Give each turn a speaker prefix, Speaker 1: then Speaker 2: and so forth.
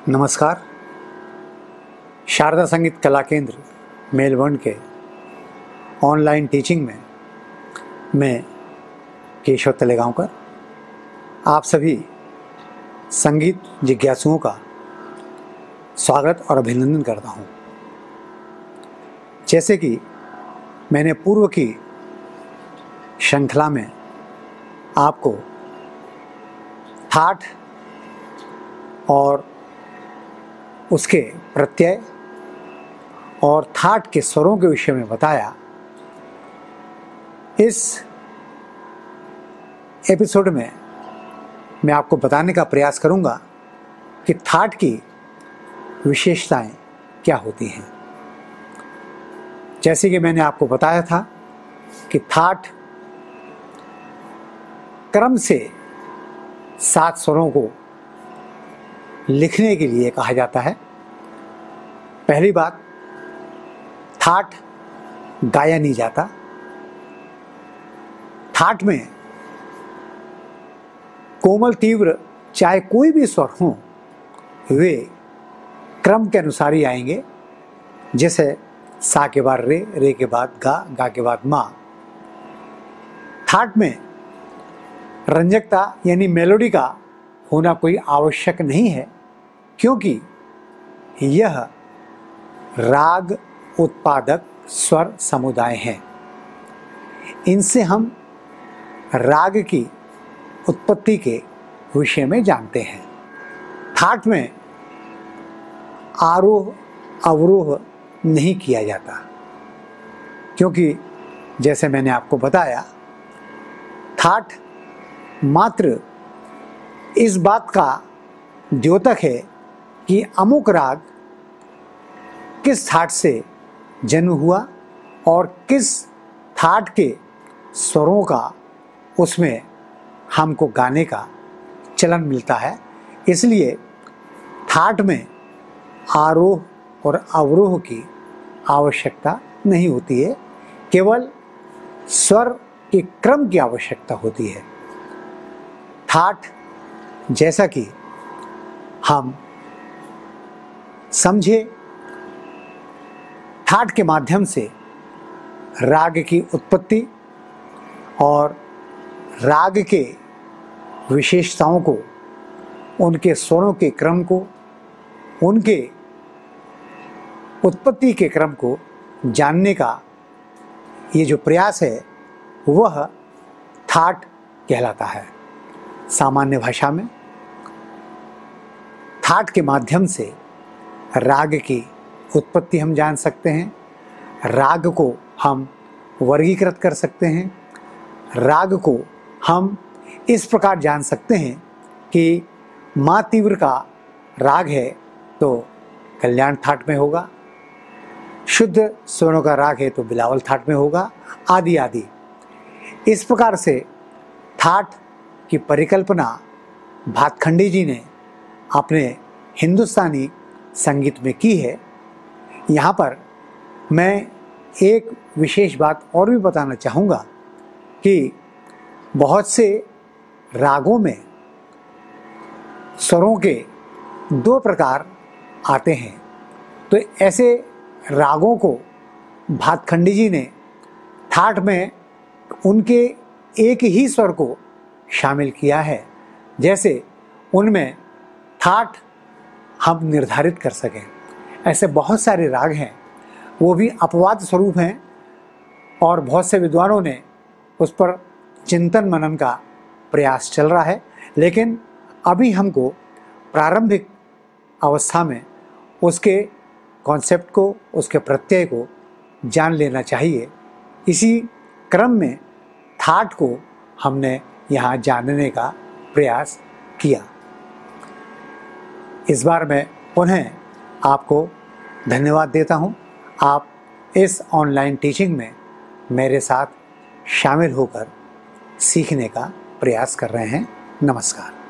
Speaker 1: नमस्कार। शारदा संगीत कला केंद्र मेलबर्न के ऑनलाइन टीचिंग में मैं केशव तलेगांवकर आप सभी संगीत जिज्ञासुओं का स्वागत और अभिनंदन करता हूं। जैसे कि मैंने पूर्व की श्रृंखला में आपको ठाठ और उसके प्रत्यय और ठाठ के स्वरों के विषय में बताया। इस एपिसोड में मैं आपको बताने का प्रयास करूंगा कि ठाठ की विशेषताएं क्या होती हैं। जैसे कि मैंने आपको बताया था कि ठाठ क्रम से 7 स्वरों को लिखने के लिए कहा जाता है। पहली बात, ठाठ गाया नहीं जाता। ठाठ में कोमल तीव्र चाहे कोई भी स्वर हो, वे क्रम के अनुसार ही आएंगे। जैसे सा के बाद रे, रे के बाद गा, गा के बाद मा। ठाठ में रंजकता यानी मेलोडी का होना कोई आवश्यक नहीं है, क्योंकि यह राग उत्पादक स्वर समुदाय हैं। इनसे हम राग की उत्पत्ति के विषय में जानते हैं। ठाठ में आरोह अवरोह नहीं किया जाता, क्योंकि जैसे मैंने आपको बताया, ठाठ मात्र इस बात का द्योतक है कि अमुक राग किस ठाठ से जन्म हुआ और किस ठाठ के स्वरों का उसमें हमको गाने का चलन मिलता है। इसलिए ठाठ में आरोह और अवरोह की आवश्यकता नहीं होती है, केवल स्वर के क्रम की आवश्यकता होती है। ठाठ जैसा कि हम समझे, ठाठ के माध्यम से राग की उत्पत्ति और राग के विशेषताओं को, उनके स्वरों के क्रम को, उनके उत्पत्ति के क्रम को जानने का ये जो प्रयास है, वह ठाठ कहलाता है। सामान्य भाषा में ठाठ के माध्यम से राग की उत्पत्ति हम जान सकते हैं, राग को हम वर्गीकृत कर सकते हैं, राग को हम इस प्रकार जान सकते हैं कि मा तीव्र का राग है तो कल्याण ठाठ में होगा, शुद्ध स्वरों का राग है तो बिलावल ठाठ में होगा, आदि आदि। इस प्रकार से ठाठ की परिकल्पना भातखंडी जी ने अपने हिंदुस्तानी संगीत में की है। यहाँ पर मैं एक विशेष बात और भी बताना चाहूँगा कि बहुत से रागों में स्वरों के 2 प्रकार आते हैं, तो ऐसे रागों को भातखंडी जी ने ठाठ में उनके एक ही स्वर को शामिल किया है, जैसे उनमें ठाठ हम निर्धारित कर सकें। ऐसे बहुत सारे राग हैं, वो भी अपवाद स्वरूप हैं और बहुत से विद्वानों ने उस पर चिंतन मनन का प्रयास चल रहा है, लेकिन अभी हमको प्रारंभिक अवस्था में उसके कॉन्सेप्ट को, उसके प्रत्यय को जान लेना चाहिए। इसी क्रम में ठाठ को हमने यहाँ जानने का प्रयास किया। इस बार मैं पुनः आपको धन्यवाद देता हूँ। आप इस ऑनलाइन टीचिंग में मेरे साथ शामिल होकर सीखने का प्रयास कर रहे हैं। नमस्कार।